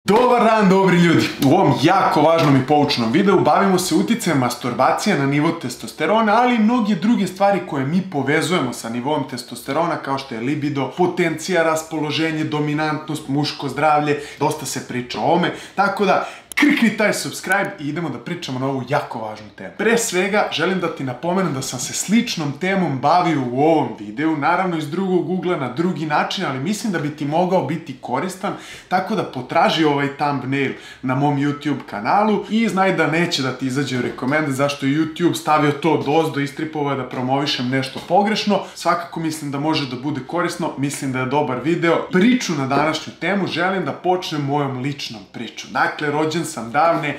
Dobar dan, dobri ljudi! U ovom jako važnom i poučnom videu bavimo se uticajem masturbacije na nivo testosterona, ali i mnoge druge stvari koje mi povezujemo sa nivom testosterona, kao što je libido, potencija, raspoloženje, dominantnost, muško zdravlje, dosta se priča o ovome, tako da klikni taj subscribe i idemo da pričamo na ovu jako važnu temu. Pre svega, želim da ti napomenem da sam se sličnom temom bavio u ovom videu, naravno iz drugog ugla, na drugi način, ali mislim da bi ti mogao biti koristan, tako da potraži ovaj thumbnail na mom YouTube kanalu i znaj da neće da ti izađe u rekomende zašto je YouTube stavio to dozdo, istripovao da promovišem nešto pogrešno. Svakako mislim da može da bude korisno, mislim da je dobar video. Priču na današnju temu želim da počnem mojom ličnom pričom. Dakle, rođen sam davne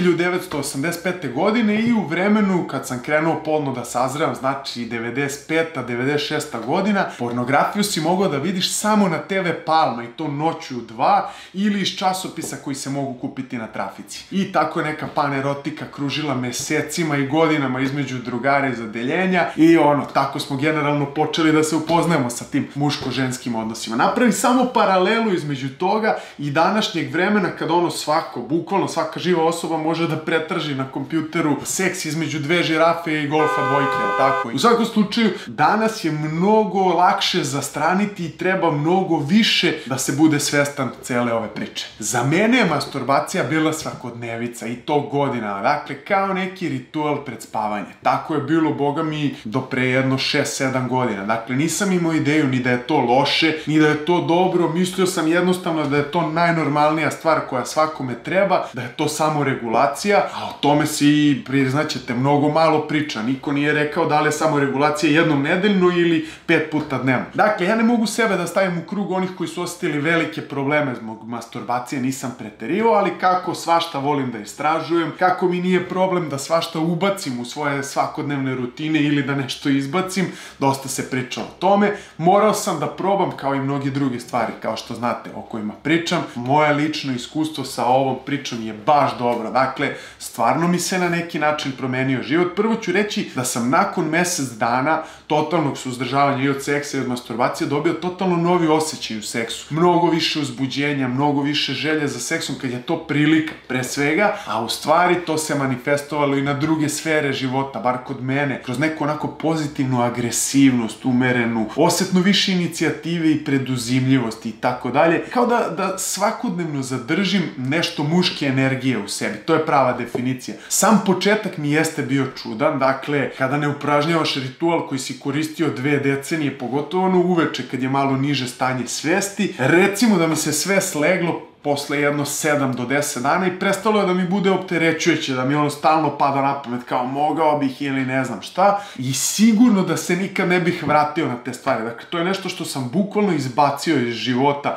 1985. godine i u vremenu kad sam krenuo polno da sazrevam, znači 95. 96. godina, pornografiju si mogao da vidiš samo na TV Palma i to noću u 2 ili iz časopisa koji se mogu kupiti na trafici. I tako je neka panerotika kružila mesecima i godinama između drugara iz odeljenja i tako smo generalno počeli da se upoznajemo sa tim muško-ženskim odnosima. Napravi samo paralelu između toga i današnjeg vremena kad svako, bukvalno svaka živa osoba može da pretraži na kompjuteru seks između dve žirafe i golfa dvojke, tako? U svakom slučaju, danas je mnogo lakše zastraniti i treba mnogo više da se bude svestan cele ove priče. Za mene je masturbacija bila svakodnevica i to godinama, dakle kao neki ritual pred spavanje. Tako je bilo, boga mi, do pre jedno 6-7 godina. Dakle, nisam imao ideju ni da je to loše, ni da je to dobro, mislio sam jednostavno da je to najnormalnija stvar koja svakome treba, da je to samo regulacija, a o tome si, priznaćete, mnogo malo priča. Niko nije rekao da li je samo regulacija jednom nedeljno ili 5 puta dnevno. Dakle, ja ne mogu sebe da stavim u krug onih koji su osetili velike probleme zbog masturbacije, nisam preterivao, ali kako svašta volim da istražujem, kako mi nije problem da svašta ubacim u svoje svakodnevne rutine ili da nešto izbacim, dosta se priča o tome. Morao sam da probam kao i mnoge druge stvari, kao što znate, o kojima pričam. Moje lično iskustvo sa ovom pričom je baš dobro. Dakle, stvarno mi se na neki način promenio život. Prvo ću reći da sam nakon mesec dana totalnog suzdržavanja i od seksa i od masturbacije dobio totalno novi osjećaj u seksu. Mnogo više uzbuđenja, mnogo više želje za seksom kad je to prilika, pre svega, a u stvari to se manifestovalo i na druge sfere života, bar kod mene, kroz neku onako pozitivnu agresivnost, umerenu, osetno više inicijative i preduzimljivosti i tako dalje. Kao da svakodnevno zadržim nešto muške energije u sebi. To je prava definicija. Sam početak mi jeste bio čudan, dakle, kada ne upražnjavaš ritual koji si koristio 2 decenije, pogotovo uveče kad je malo niže stanje svesti, recimo da mi se sve sleglo posle jedno 7 do 10 dana i prestalo je da mi bude opterećujuće, da mi stalno pada na pamet kao mogao bih ili ne znam šta i sigurno da se nikad ne bih vratio na te stvari. Dakle, to je nešto što sam bukvalno izbacio iz života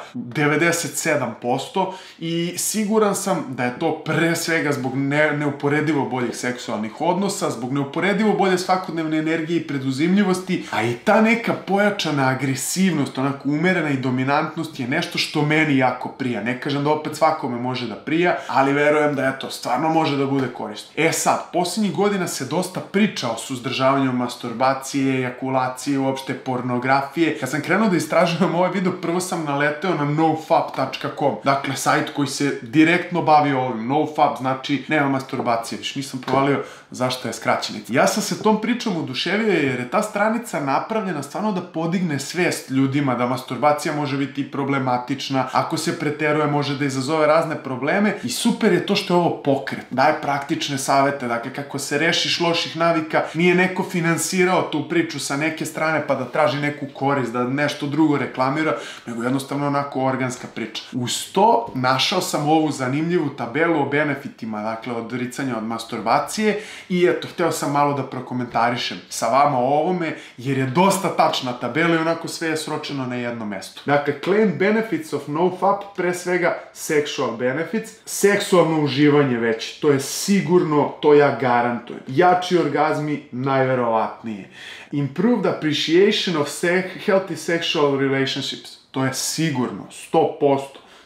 97% i siguran sam da je to pre svega zbog neuporedivo boljih seksualnih odnosa, zbog neuporedivo bolje svakodnevne energije i preduzimljivosti, a i ta neka pojačana agresivnost, onako umerena i dominantnost je nešto što meni jako prija. Ne kažem da opet svakome može da prija, ali verujem da stvarno može da bude korisno. Sad, posljednjih godina se dosta priča o suzdržavanju masturbacije, ejakulacije, uopšte pornografije. Kad sam krenuo da istražujem ovaj video, prvo sam naleteo na nofap.com, dakle, sajt koji se direktno bavi ovim. Nofap znači nema masturbacije, više nisam provalio zašto je skraćenica. Ja sam se tom pričom oduševio jer je ta stranica napravljena stvarno da podigne svest ljudima da masturbacija može biti problematična, ako se preteruje može da izazove razne probleme i super je to što je ovo pokret. Daje praktične savete, dakle kako se rešiš loših navika, nije neko finansirao tu priču sa neke strane pa da traži neku korist, da nešto drugo reklamira, nego jednostavno onako organska priča. Uz to našao sam ovu zanimljivu tabelu o benefitima, dakle od odricanja od masturbacije i hteo sam malo da prokomentarišem sa vama o ovome jer je dosta tačna tabela i onako sve je sročeno na jednom mestu. Dakle, claimed benefits of nofap, pre svega sexual benefits, seksualno uživanje već, to je sigurno, to ja garantujem. Jači orgazmi, najverovatnije. Improved appreciation of healthy sexual relationships, to je sigurno, 100%.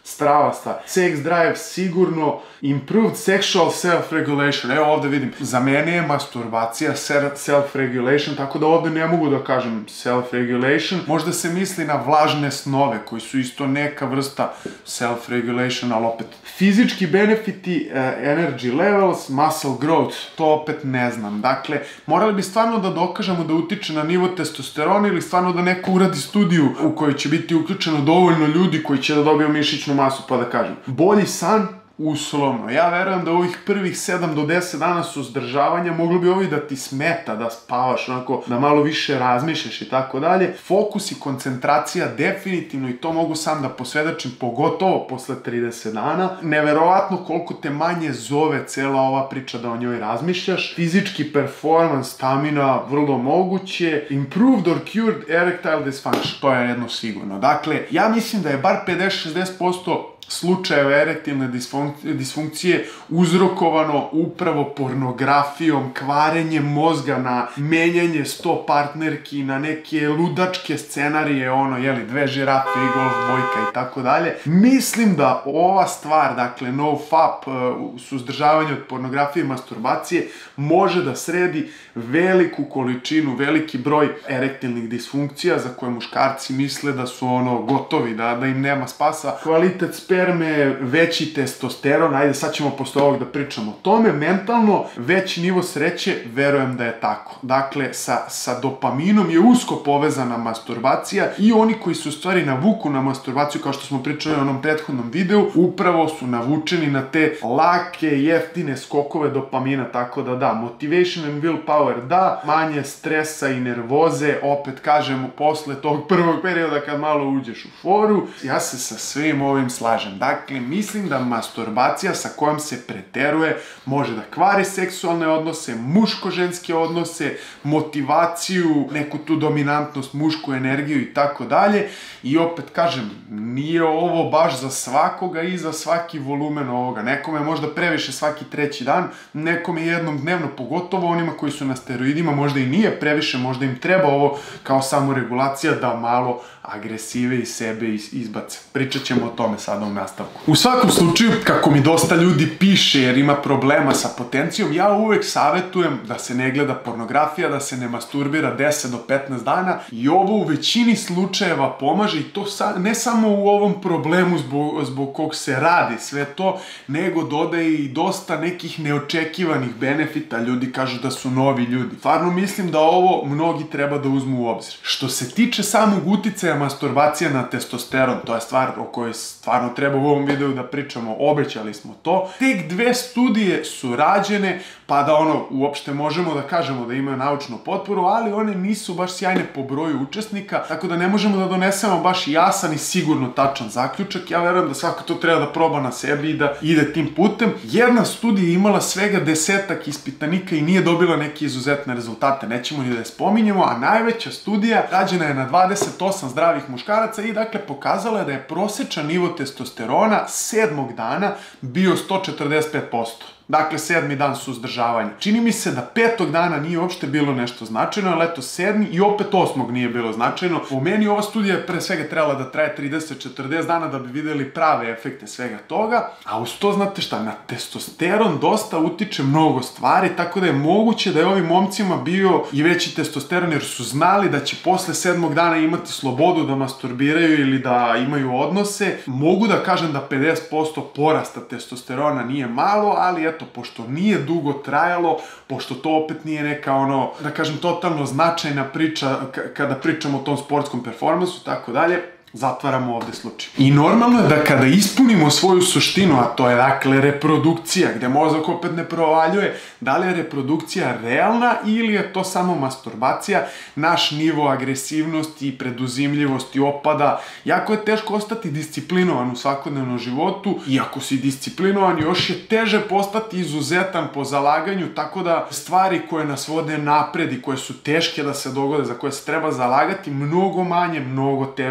strava stvar. Sex drive sigurno, improved sexual self-regulation. Evo ovde vidim, za mene je masturbacija self-regulation, tako da ovde ne mogu da kažem self-regulation. Možda se misli na vlažne snove, koji su isto neka vrsta self-regulation, ali opet. Fizički benefiti, energy levels, muscle growth, to opet ne znam. Dakle, morali bi stvarno da dokažemo da utiče na nivo testosterona ili stvarno da neko uradi studiju u kojoj će biti uključeno dovoljno ljudi koji će da dobiju mišićnu masu, pa da kažem. Bolji san, uslovno. Ja verujem da ovih prvih 7 do 10 dana suzdržavanja moglo bi ovo i da ti smeta, da spavaš, onako, da malo više razmišljaš i tako dalje. Fokus i koncentracija definitivno, i to mogu sam da posvedočim, pogotovo posle 30 dana. Neverovatno koliko te manje zove cela ova priča da o njoj razmišljaš. Fizički performance, stamina, vrlo moguće. Improved or cured erectile dysfunction, to je jedno sigurno. Dakle, ja mislim da je bar 50-60% slučajeva erektilne disfunkcije uzrokovano upravo pornografijom, kvarenjem mozga, na menjanje 100 partnerki, na neke ludačke scenarije, dve žirafe i golf bojka i tako dalje. Mislim da ova stvar, dakle NoFap, suzdržavanje od pornografije i masturbacije, može da sredi veliku količinu, veliki broj erektilnih disfunkcija za koje muškarci misle da su gotovi, da im nema spasa. Kvalitet sperme, veći testosteron, ajde sad ćemo posle ovog da pričamo o tome. Mentalno, veći nivo sreće, verujem da je tako. Dakle, sa dopaminom je usko povezana masturbacija i oni koji su u stvari navuku na masturbaciju, kao što smo pričali u onom prethodnom videu, upravo su navučeni na te lake, jeftine skokove dopamina, tako da, motivation and willpower, da, manje stresa i nervoze, opet kažemo, posle tog prvog perioda kad malo uđeš u foru. Ja se sa svim ovim slažem. Dakle, mislim da masturbacija sa kojom se preteruje može da kvari seksualne odnose, muško-ženske odnose, motivaciju, neku tu dominantnost, mušku energiju i tako dalje. I opet kažem, nije ovo baš za svakoga i za svaki volumen ovoga. Nekome je možda previše svaki treći dan, nekome jednom dnevno, pogotovo onima koji su na steroidima, možda i nije previše, možda im treba ovo kao samoregulacija da malo agresive iz sebe izbace. Pričat ćemo o tome sada u nastavku. U svakom slučaju, kako mi dosta ljudi piše jer ima problema sa potencijom, ja uvek savjetujem da se ne gleda pornografija, da se ne masturbira 10 do 15 dana i ovo u većini slučajeva pomaže i to ne samo u ovom problemu zbog kog se radi sve to, nego dodaje i dosta nekih neočekivanih benefita. Ljudi kažu da su novi ljudi. Stvarno mislim da ovo mnogi treba da uzmu u obzir. Što se tiče samog uticaja masturbacija na testosteron, to je stvar o kojoj stvarno treba u ovom videu da pričamo, obećali smo to. Tek 2 studije su rađene, pa da uopšte možemo da kažemo da imaju naučnu potporu, ali one nisu baš sjajne po broju učesnika, tako da ne možemo da donesemo baš jasan i sigurno tačan zaključak. Ja verujem da svako to treba da proba na sebi i da ide tim putem. Jedna studija je imala svega 10-ak ispitanika i nije dobila neke izuzetne rezultate, nećemo ni da je spominjemo, a najveća studija rađena je na 28 zdravih muškaraca i dakle pokazala je da je prosečan nivo testosterona 7. dana bio 145%. Dakle, 7. dan suzdržavanja. Čini mi se da 5. dana nije uopšte bilo nešto značajno, ali eto 7. i opet 8. nije bilo značajno. Po meni ova studija je pre svega trebala da traje 30-40 dana da bi videli prave efekte svega toga, a uz to znate šta, na testosteron dosta utiče mnogo stvari, tako da je moguće da je ovim momcima bio i veći testosteron jer su znali da će posle 7. dana imati slobodu da masturbiraju ili da imaju odnose. Mogu da kažem da 50% porasta testosterona nije malo, ali eto, pošto nije dugo trajalo, pošto to opet nije neka da kažem, totalno značajna priča kada pričamo o tom sportskom performansu i tako dalje, zatvaramo ovde slučaj. I normalno je da kada ispunimo svoju suštinu, a to je dakle reprodukcija, gde mozak opet ne provaljuje, da li je reprodukcija realna ili je to samo masturbacija, naš nivo agresivnosti i preduzimljivosti opada. Jako je teško ostati disciplinovan u svakodnevnom životu i ako si disciplinovan još je teže postati izuzetan po zalaganju, tako da stvari koje nas vode napred i koje su teške da se dogode, za koje se treba zalagati, mnogo manje, mnogo teže događaju.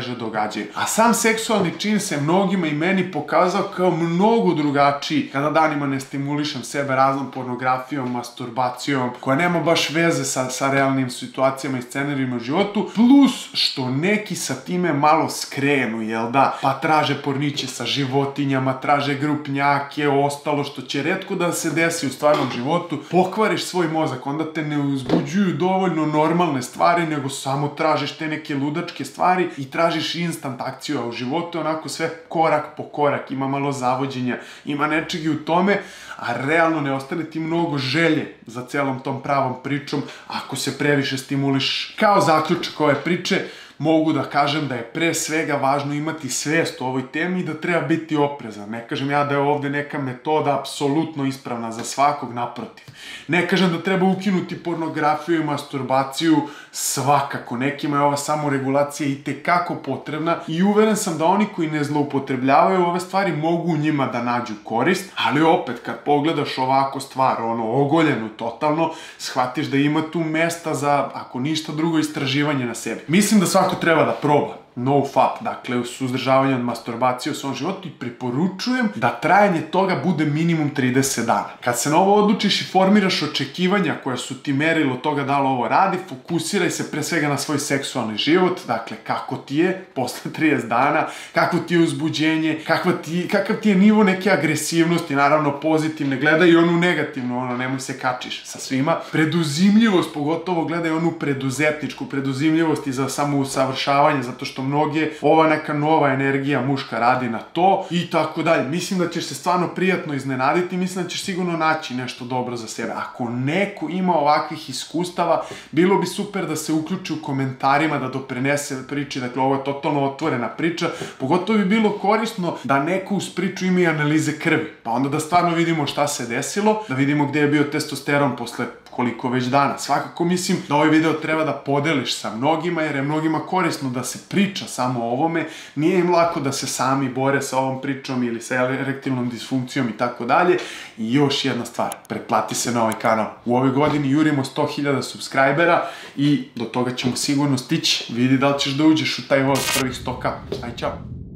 rađaju. A sam seksualni čin se mnogima i meni pokazao kao mnogo drugačiji kada danima ne stimulišem sebe raznom pornografijom, masturbacijom, koja nema baš veze sa realnim situacijama i scenarijima u životu, plus što neki sa time malo skrenu, jel da? Pa traže porniće sa životinjama, traže grupnjake, ostalo što će retko da se desi u stvarnom životu, pokvariš svoj mozak, onda te ne uzbuđuju dovoljno normalne stvari, nego samo tražiš te neke ludačke stvari i tražiš instant akciju, a u životu onako sve korak po korak, ima malo zavođenja, ima nečeg i u tome, a realno ne ostane ti mnogo želje za celom tom pravom pričom ako se previše stimuliš. Kao zaključak ove priče, mogu da kažem da je pre svega važno imati svest o ovoj temi i da treba biti oprezan. Ne kažem ja da je ovde neka metoda apsolutno ispravna za svakog, naprotiv. Ne kažem da treba ukinuti pornografiju i masturbaciju, svakako. Nekima je ova samoregulacija itekako potrebna i uveren sam da oni koji ne zloupotrebljavaju ove stvari mogu u njima da nađu korist, ali opet kad pogledaš ovako stvar, ogoljenu totalno, shvatiš da ima tu mesta za, ako ništa drugo, istraživanje na sebi. Mislim da svako treba da proba. No fap, dakle, suzdržavanje od masturbacije u svom životu i preporučujem da trajanje toga bude minimum 30 dana. Kad se na ovo odlučiš i formiraš očekivanja koja su ti merilo toga da li ovo radi, fokusiraj se pre svega na svoj seksualni život, dakle, kako ti je posle 30 dana, kako ti je uzbuđenje, kakav ti je nivo neke agresivnosti, naravno pozitivne, gledaj i onu negativnu, nemoj se kačiš sa svima. Preduzimljivost, pogotovo gledaj onu preduzetničku preduzimljivost i za samousavršavanje, zato što mnoge ova neka nova energija muška radi na to i tako dalje. Mislim da ćeš se stvarno prijatno iznenaditi, mislim da ćeš sigurno naći nešto dobro za sebe. Ako neko ima ovakvih iskustava, bilo bi super da se uključi u komentarima, da doprinese priči, dakle ovo je totalno otvorena priča, pogotovo bi bilo korisno da neko uz priču ima i analize krvi, pa onda da stvarno vidimo šta se desilo, da vidimo gde je bio testosteron posle koliko već dana. Svakako mislim da ovaj video treba da podeliš sa mnogima, jer je mnogima korisno da se priča samo o ovome, nije im lako da se sami bore sa ovom pričom ili sa erektilnom disfunkcijom i tako dalje. I još jedna stvar, pretplati se na ovaj kanal. U ovoj godini jurimo 100.000 subscribera i do toga ćemo sigurno stići. Vidi da li ćeš da uđeš u taj voz prvih 100k. Aj, čao!